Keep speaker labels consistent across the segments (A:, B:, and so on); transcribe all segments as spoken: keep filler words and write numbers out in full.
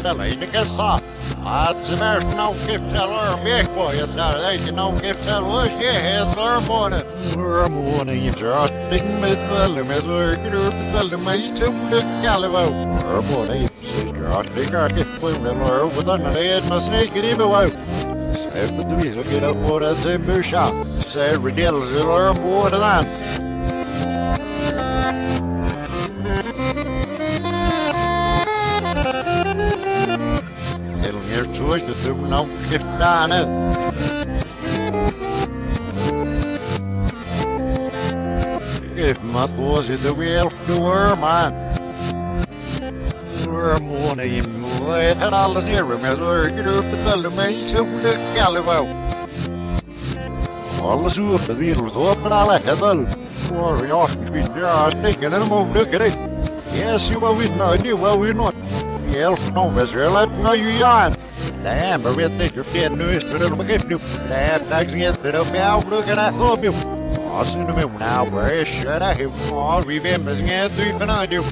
A: spela in i kassa. Att se värst någon kipsar och mek på jag sa det inte någon kipsar och jag häslar måne. Måne i drottning med väl med så grupp väl med tog galva. Måne i drottning är det på den lör och den är med snake i below. Sätt du vill get up på det till musha. Säg redels eller more than. Choice to do no if done it. If my thoughts is the wheel to her man. Her morning, and all the zero measure, get up the tell me to the gallivo. All the soup the wheel was open, I like a bell. Or we ought to be there, taking a move, look at it. Yes, you are with no idea, well, we're not. Elf no measure, let no you yarn. Damn, but with this, you're getting news to the wicked new. Damn, thanks again to the meow, look at that thought you. Awesome to me now, where should I have all remembers again, three and I do.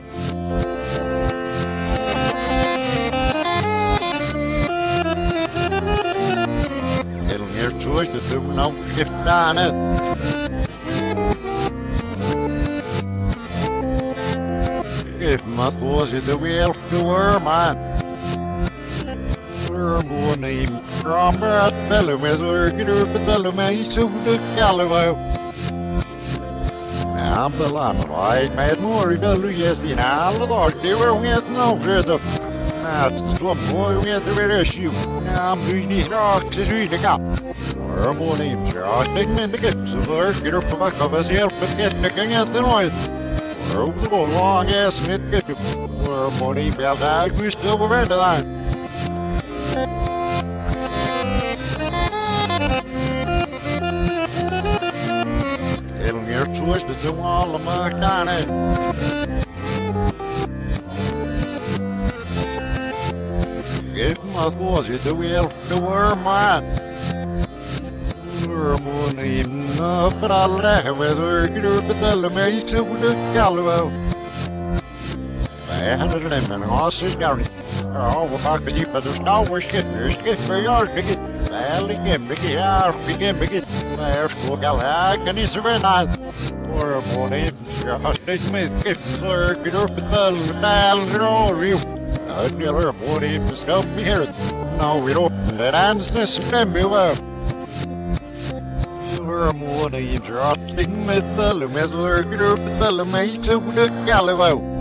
A: It'll hear choice to do no shift down it. If my thoughts is the wheel to her man. Morning, Robert Bellewether, get up at the Lemay to the Gallivo. Now, the lamb, I made more of yes, in all the dark, they were with no further. That's one boy with the issue. Now, I'm doing these rocks as we pick up. Or morning, Josh, taking in the gifts of her, get up the back of us here, but get picking at the noise. Or the long ass and it get you. Or morning, bell out, we still were into that. Choice to do all the muck down it. If my thoughts is the wheel to wear mine. We're morning enough, but I'll laugh with her. Get her to tell me to the gallow. I had a lemon horses down it. Oh, the fuck is but there's no more shit. There's get for yours to get. I'll begin, begin, I'll begin, begin. There's go gal, I can eat serenade. Or a morning, I think me, if there get up at the bell and all you. I'd tell her, morning, just help me here. No, we don't, that ends this can be well. Or a morning, dropping me, the bell, and get up at the me to the gallow.